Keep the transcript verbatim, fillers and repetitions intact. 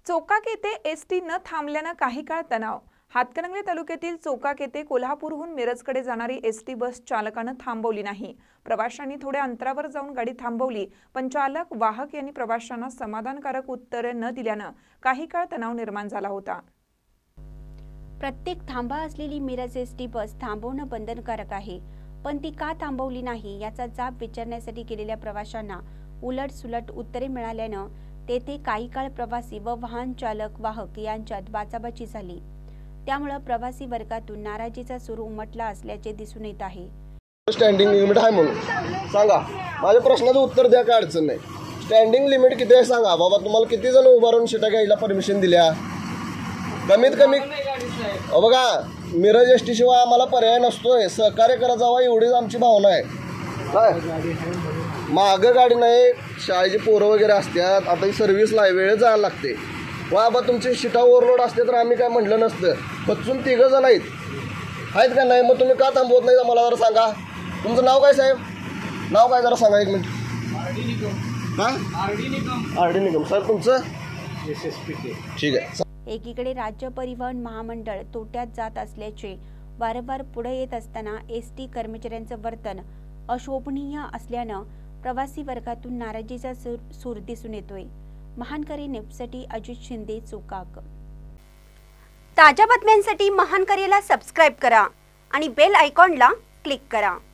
चोकाक येथे एसटी न थांबल्याने काही काळ तणाव। हातकणंगले तालुक्यातील चोकाक येथे कोल्हापूरहून मिरजकडे जाणारी एसटी बस चालकाने थांबवली नाही। प्रवाशांनी थोड्या अंतरावर जाऊन गाडी थांबवली, पण चालक वाहक यांनी प्रवाशांना समाधानकारक उत्तरे न दिल्याने काही काळ तणाव निर्माण झाला होता। प्रत्येक थांबा असलेली मिरज एसटी बस थांबवणं बंधनकारक आहे, पण ती का थांबवली नाही याचा जाब विचारण्यासाठी गेलेल्या प्रवाशांना उलट सुलट उत्तरे मिळाल्याने तेथे काही काळ प्रवासी व वाहन चालक वाहक यांच्यात बाचाबाची झाली। त्यामुळे प्रवासी वर्गातून नाराजीचा सूर उमटला असल्याचे दिसून येत आहे। स्टँडिंग लिमिट आहे म्हणून सांगा, माझ्या प्रश्नाचं उत्तर द्या, काय अडचण नाही। स्टँडिंग लिमिट किती आहे सांगा बाबा, तुम्हाला किती जण उभा राहून शिटा घ्यायला परमिशन दिल्या? कमीत कमी बघा, मिरज एसटी शिवाय आम्हाला पर्याय नसतोय, सहकार्य करा जावा एवढीच आमची भावना आहे। काय मागं गाडी नाही, शाळेची पोरं वगैरे असतात, आता ही सर्व्हिसला वेळेत जायला लागते। बाबा तुमची शिटा ओव्हरलोड असते तर आम्ही काय म्हटलं नसतं, पचून तिघं जण आहेत आहेत का नाही? मग तुम्ही का थांबवत नाही मला जरा सांगा। तुमचं नाव काय साहेब? नाव काय जरा सांगा एक मिनिट। हां R D Nikam. R D Nikam sir, तुमचं? S S P K. ठीक आहे। एकीकडे राज्य परिवहन महामंडळ तोट्यात जात असल्याचे वारंवार पुढे येत असताना एसटी कर्मचाऱ्यांचं वर्तन अशोभनीय असल्यानं प्रवासी वर्गातून नाराजीचा सूर सूर दिसून येतोय। महानकरी न्यूजसाठी अजित शिंदे, चोकाक। ताज्या बातम्यांसाठी महानकरीला सबस्क्राईब करा आणि बेल आयकॉनला क्लिक करा।